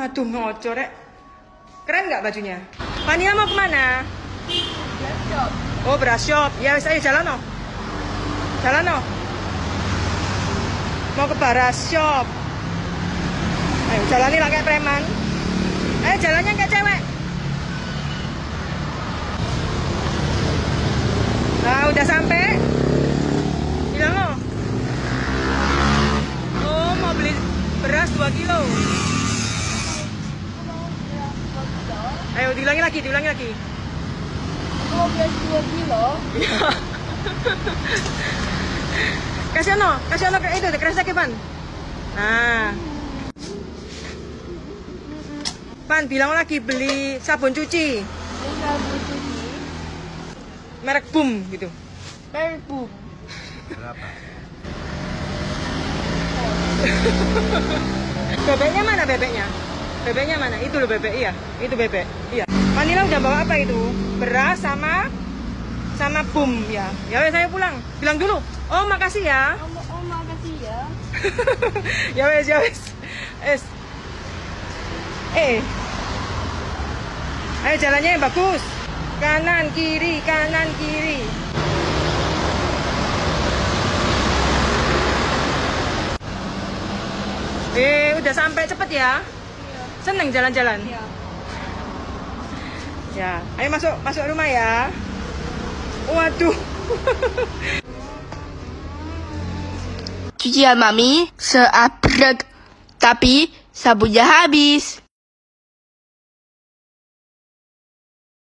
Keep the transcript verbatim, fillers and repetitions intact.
Waduh, ngocor rek. Keren nggak bajunya? Fania mau kemana? Beras shop. Oh, beras shop. Ya wis, ayo jalan no. Jalan no. Mau ke beras shop. Ayo jalani lah kayak preman. Ayo jalannya kayak cewek. Nah, udah sampai. Bilang lo. Oh, mau beli beras dua kilo. Ayo diulangi lagi, diulangi lagi. Mau beras dua kilo. Iya. Kasih ono, kasih ono itu, kerasa ke Pan. Nah. Pan, bilang lagi beli sabun cuci. Beli sabun cuci. Merek Boom gitu. Merek Boom. Berapa? Bebeknya mana bebeknya? Bebeknya mana? Itu loh bebek, iya. Itu bebek. Iya. Manila udah bawa apa itu? Beras sama sama Boom ya. Ya wes saya pulang. Bilang dulu. Oh, makasih ya. Oh, oh makasih ya. Ya wes, ya wes. Es. Eh. Ayo jalannya yang bagus. Kanan kiri, kanan kiri. Eh, udah sampai cepet ya. Iya. Seneng jalan-jalan. Iya. Ya, ayo masuk masuk rumah ya. Waduh. Cucian mami seabrek, tapi sabunnya habis.